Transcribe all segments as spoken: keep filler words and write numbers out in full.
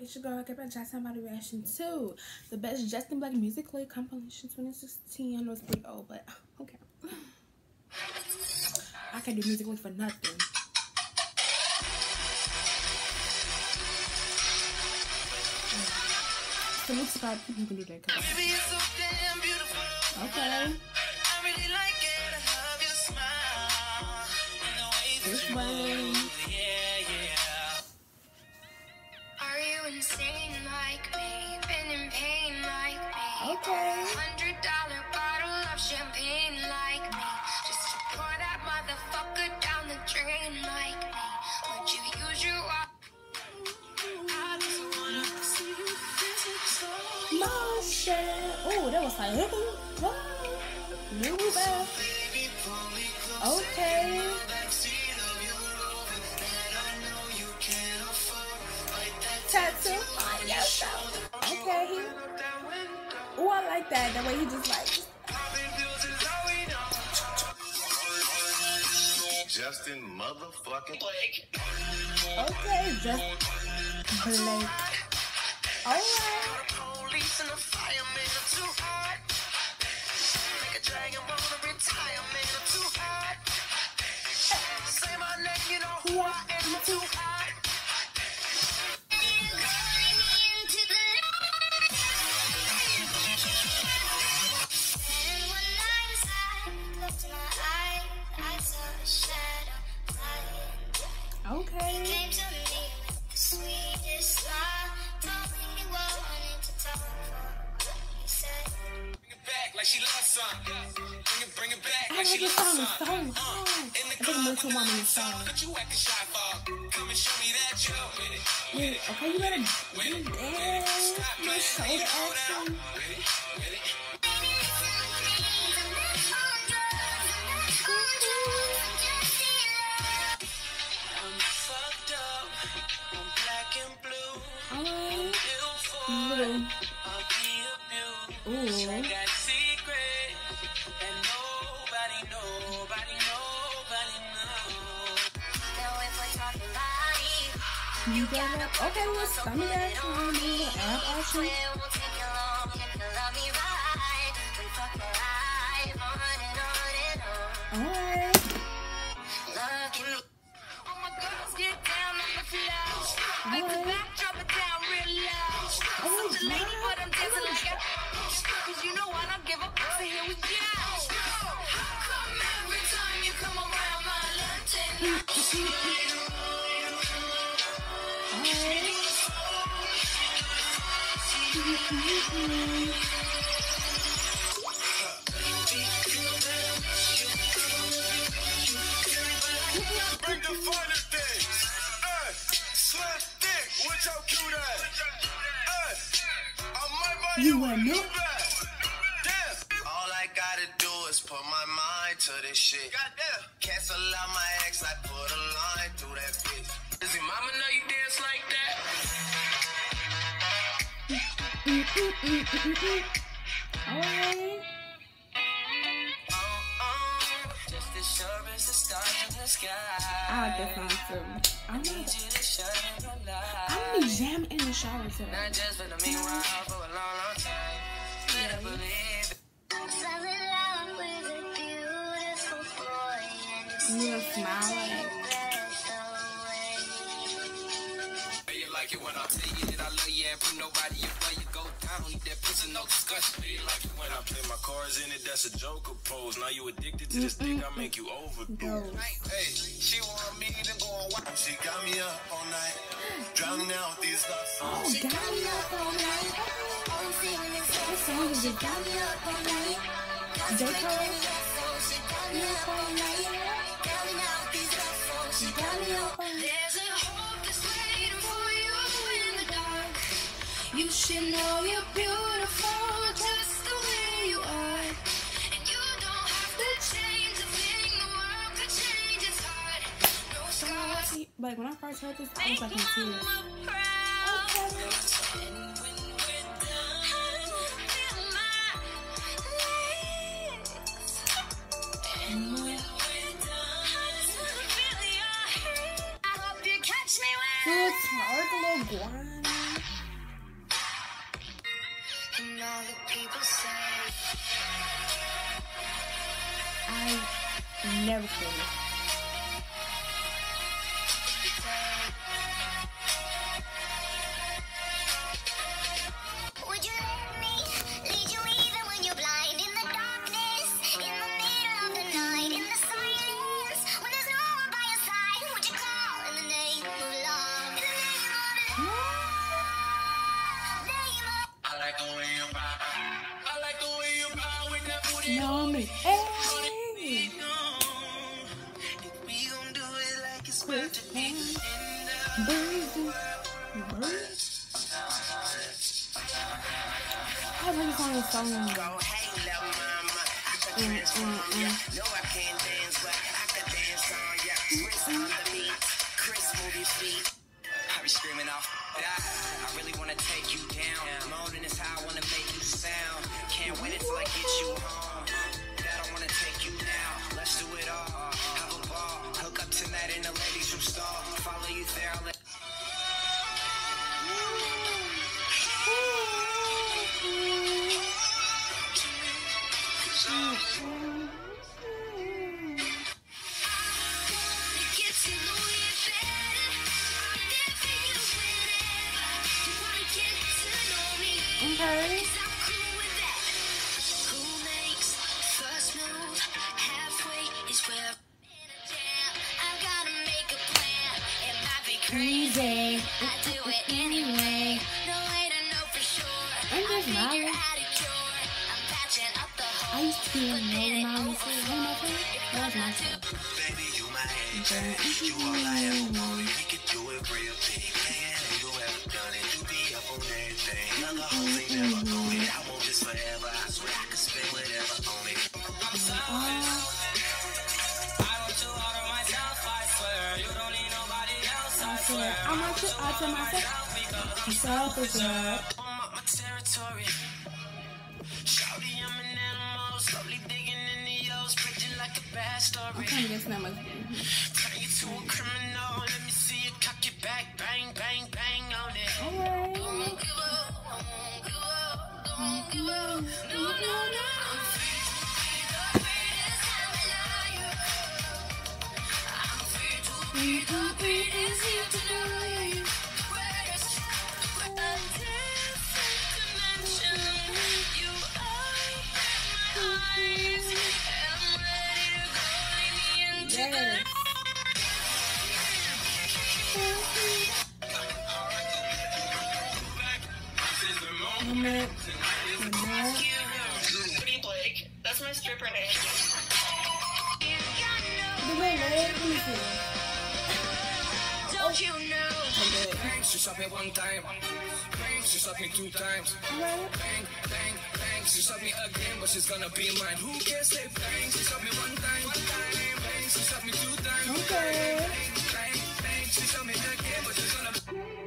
it's your girl, get back Justin Body reaction to the best Justin Black music clip compilation twenty sixteen. I know it's pretty old, but okay. I can't do music clip for nothing. So let's start. You can do that. Cause okay. This way. Insane like me, been in pain like me. Okay. Hundred dollar bottle of champagne like me. Just to pour that motherfucker down the drain like me. Would you use your I just wanna see you physically. Motion. Oh, that was like whoa, little bad. Okay. Tattoo on yourself. Okay. Oh, I like that. The way he just like. Justin motherfucking Blake. Okay, just Blake. Alright. Police and the firemen are too hot. Make a dragon wanna retire, man, I'm too hot. Say my name, you know who I am, I'm too hot. Okay. Came to me with the sweetest smile. Told me you wanted to talk for. He said, bring it back like she loves some. Bring it, bring it back I like she this loves song some. is so hard. In the I think club, Mercy with Woman the is song. Could you act a shy for? Come and show me that you with it. With it. Okay, you better do With it. dance. Stop, My man. shoulder You know that. action. With it. With it. Little. Ooh. You got it. Okay, well, stomach action, little ab action. Alright. Alright. Oh, the lady, but I'm dancing like a cause you know I don't give up, so here we go. Come every time you come around my luncheon. Bring the finer things. Hey, slim thick, with your cute ass. Hey, I might buy You you want a new milk? bag. Damn. All I gotta do is put my mind to this shit. Goddamn. Cancel out my ex, I put a line through that bitch. Does your mama know you dance like that? Alright. Just as sure as the stars in the sky. I like that song too. I need like you to shine a light. I'm gonna jam in the shower today. Not just for the meanwhile for a long, long time. Better believe it. I fell in love with a beautiful boy, and You gonna smile like. You like it when I tell you that I love you and put nobody above you. Go down, eat that pussy, no discussion. You like it when I play my cards in it, that's a Joker pose. Now you addicted to this dick, I make you overdose. Hey, she want me to go on wild. She got me up all night, drowning out these love Oh, songs. got me up all night. What song is it? Got me up all night. J. Cole. Got me up all night. She got me up all night. There's a hope that's waiting for you in the dark. You should know you're beautiful just the way you are. And you don't have to change a thing. The world could change its heart. No scars. Like when I first heard this, I was like in Make tears. mama proud. Okay. And when we're done, feel my legs. And when we're done, feel your hair. I hope you catch me when Little twerk, little grind. all the people say. I never could. Would you let me lead you even when you're blind in the darkness, in the middle of the night, in the silence, when there's no one by your side? Would you call in the name of love? In the name of love. Name of I like the way you bow. I like the way you bow with that booty. Know me. Hey. If we gon' do it like it's meant to be. Birds. Birds. I really want to song. Go, hey, little mama. I can Mm, transform mm, ya. mm. No, I can't dance, but I can dance on ya. Chris on the beat. Chris move your feet. I be screaming off that. I really wanna take you down. Moaning is how I wanna make you sound. Can't wait until I get you home. That I wanna take you now. Let's do it all. Have a ball. Hook up tonight in the ladies' room stall. Follow you there. I'll let Get to know you better. I'm there for you whenever you wanna get to know me. Okay. 'Cause I'm cool with that. Who makes first move? Halfway is where I'm in a jam. I gotta make a plan. It might be crazy. I do it anyway. No way to know for sure. I'm just I figure not. out a cure. I'm patching up the I hole. used to be in Northern Mountain City. One of my friends. That was my friend. Baby, you my angel. You all I ever wanted. We could do it real big. Man, and you ever done it. You be up on everything. Other hoes ain't never on it. I want this forever. I swear I could spend whatever on it. Oh, I want you out of myself, I swear. You don't need nobody else, I I said, swear. I want to, I tell myself, myself is up. I'm up my territory. Shawty, I'm an animal. Slowly digging in the O's, spreading like a bad I story. can't guess that much. Turn you to a criminal. Let me see you cock it back. Bang, bang, bang on it. Alright. Don't give up, don't give up, don't give up. No, no, no. I'm free to be the greatest time alive. I'm free to be the greatest here tonight. Greatest, a different dimension. You are in my eyes. I'm ready to go, lead me into the Yes. I'm at, I'm at, Blake. That's my stripper name. the way, let me see. Don't you know? Okay. Bang, she shot me one time. Bang, she shot me two times. Alright. Bang, bang, bang, she shot me again, but she's gonna be mine. Who can say bang? She shot me one time, one time. Bang, she shot me two times. Okay. Bang, bang, she shot me again, but she's gonna.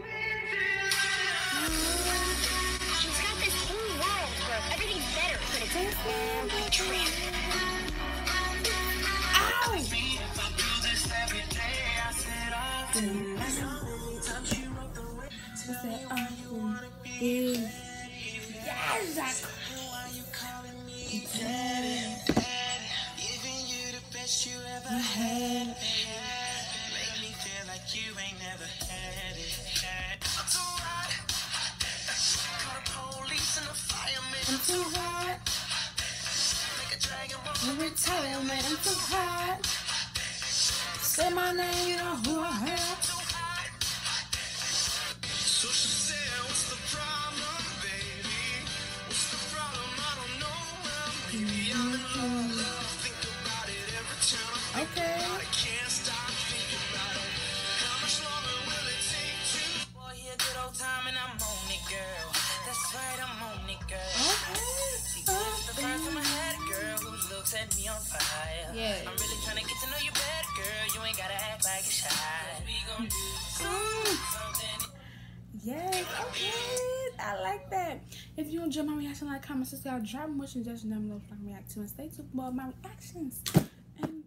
She's got this whole world where everything's better, but it's a trip. She said, oh, is. Yes, I Giving you the best you ever had. Make me feel like you ain't never had it. I'm too hot. Call the police and the firemen. I'm too hot. Like a dragon roll. Every time, man, I'm too hot. Say my name, you know who I am. So she said, what's the problem, baby? What's the problem? I don't know. Well, maybe I'm in love. Think about it every time. Okay. I can't stop thinking about it. How much longer will it take to? Boy, here good old time and I'm on it, girl. That's right, I'm on it, girl. Okay. The first time I had a girl whose looks set me on fire. Yeah. I'm really trying to get to know you better, girl. You ain't gotta act like you're shy. We gon' do Mm. something. Yes, okay. I like that. If you enjoy my reaction, like, comment, subscribe, drop me what suggestions down below so I can react to and stay tuned for more of my reactions. And